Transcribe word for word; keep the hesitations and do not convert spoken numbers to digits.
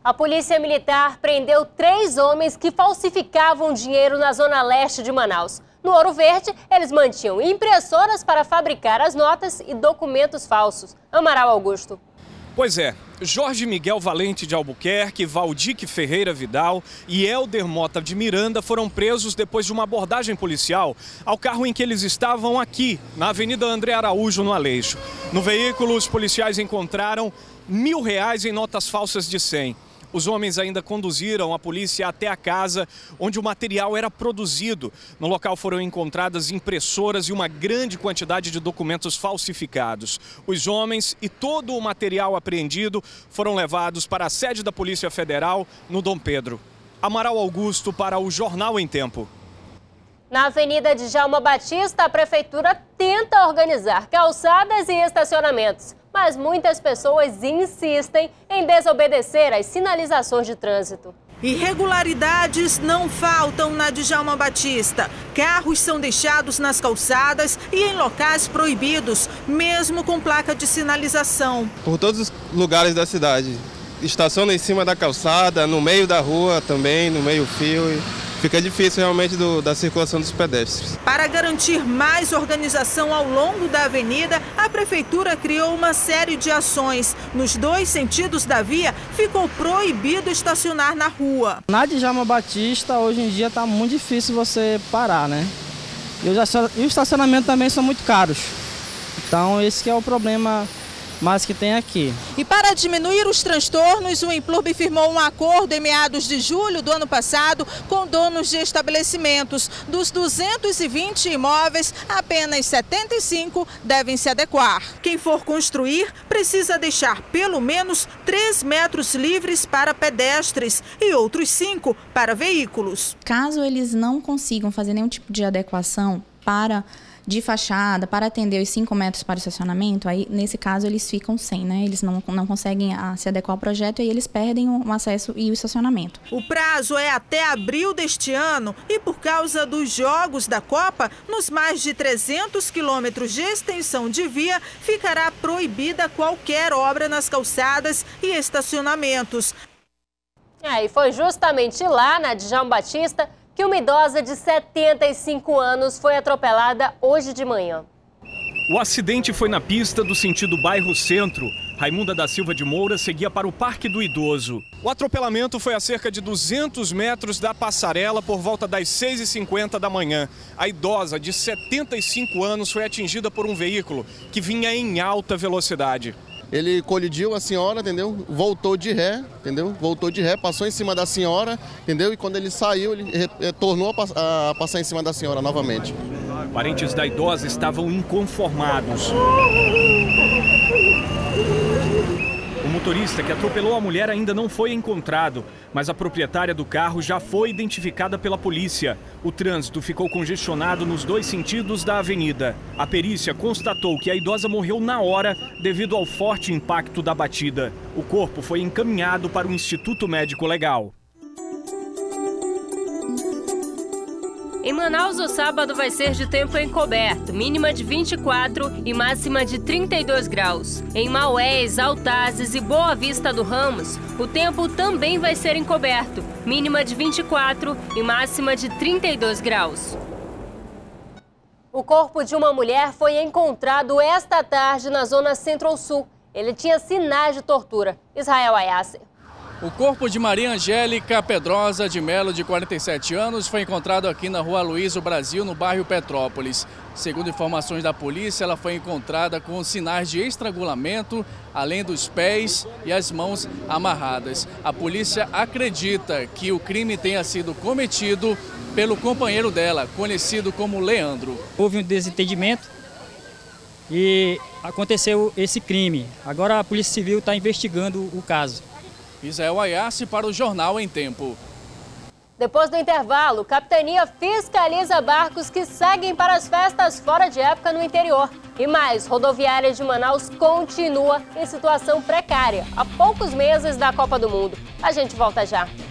A Polícia Militar prendeu três homens que falsificavam dinheiro na zona leste de Manaus. No Ouro Verde, eles mantinham impressoras para fabricar as notas e documentos falsos. Amaral Augusto. Pois é, Jorge Miguel Valente de Albuquerque, Valdique Ferreira Vidal e Helder Mota de Miranda foram presos depois de uma abordagem policial ao carro em que eles estavam aqui, na Avenida André Araújo, no Aleixo. No veículo, os policiais encontraram mil reais em notas falsas de cem. Os homens ainda conduziram a polícia até a casa onde o material era produzido. No local foram encontradas impressoras e uma grande quantidade de documentos falsificados. Os homens e todo o material apreendido foram levados para a sede da Polícia Federal no Dom Pedro. Amaral Augusto para o Jornal em Tempo. Na Avenida Djalma Batista, a Prefeitura tenta organizar calçadas e estacionamentos. Mas muitas pessoas insistem em desobedecer às sinalizações de trânsito. Irregularidades não faltam na Djalma Batista. Carros são deixados nas calçadas e em locais proibidos, mesmo com placa de sinalização. Por todos os lugares da cidade. Estaciona em cima da calçada, no meio da rua também, no meio-fio. Fica difícil realmente do, da circulação dos pedestres. Para garantir mais organização ao longo da avenida, a Prefeitura criou uma série de ações. Nos dois sentidos da via, ficou proibido estacionar na rua. Na Djalma Batista, hoje em dia, está muito difícil você parar, né? E o estacionamento também são muito caros. Então, esse que é o problema mais que tem aqui. E para diminuir os transtornos, o Implurb firmou um acordo em meados de julho do ano passado com donos de estabelecimentos. Dos duzentos e vinte imóveis, apenas setenta e cinco devem se adequar. Quem for construir precisa deixar pelo menos três metros livres para pedestres e outros cinco para veículos. Caso eles não consigam fazer nenhum tipo de adequação para de fachada, para atender os cinco metros para o estacionamento, aí nesse caso eles ficam sem, né? Eles não, não conseguem a, se adequar ao projeto e aí eles perdem o, o acesso e o estacionamento. O prazo é até abril deste ano e por causa dos jogos da Copa, nos mais de trezentos quilômetros de extensão de via, ficará proibida qualquer obra nas calçadas e estacionamentos. É, e foi justamente lá na Djalma Batista que uma idosa de setenta e cinco anos foi atropelada hoje de manhã. O acidente foi na pista do sentido bairro Centro. Raimunda da Silva de Moura seguia para o Parque do Idoso. O atropelamento foi a cerca de duzentos metros da passarela por volta das seis e cinquenta da manhã. A idosa de setenta e cinco anos foi atingida por um veículo que vinha em alta velocidade. Ele colidiu a senhora, entendeu? Voltou de ré, entendeu? Voltou de ré, passou em cima da senhora, entendeu? E quando ele saiu, ele retornou a passar em cima da senhora novamente. Parentes da idosa estavam inconformados. O motorista que atropelou a mulher ainda não foi encontrado, mas a proprietária do carro já foi identificada pela polícia. O trânsito ficou congestionado nos dois sentidos da avenida. A perícia constatou que a idosa morreu na hora devido ao forte impacto da batida. O corpo foi encaminhado para o Instituto Médico Legal. Em Manaus, o sábado vai ser de tempo encoberto, mínima de vinte e quatro e máxima de trinta e dois graus. Em Maués, Altazes e Boa Vista do Ramos, o tempo também vai ser encoberto, mínima de vinte e quatro e máxima de trinta e dois graus. O corpo de uma mulher foi encontrado esta tarde na zona Centro-Sul. Ele tinha sinais de tortura. Israel Ayasser. O corpo de Maria Angélica Pedrosa de Melo, de quarenta e sete anos, foi encontrado aqui na Rua Luizo Brasil, no bairro Petrópolis. Segundo informações da polícia, ela foi encontrada com sinais de estrangulamento, além dos pés e as mãos amarradas. A polícia acredita que o crime tenha sido cometido pelo companheiro dela, conhecido como Leandro. Houve um desentendimento e aconteceu esse crime. Agora a Polícia Civil está investigando o caso. Israel Ayassi para o Jornal em Tempo. Depois do intervalo, Capitania fiscaliza barcos que seguem para as festas fora de época no interior. E mais, rodoviária de Manaus continua em situação precária, há poucos meses da Copa do Mundo. A gente volta já.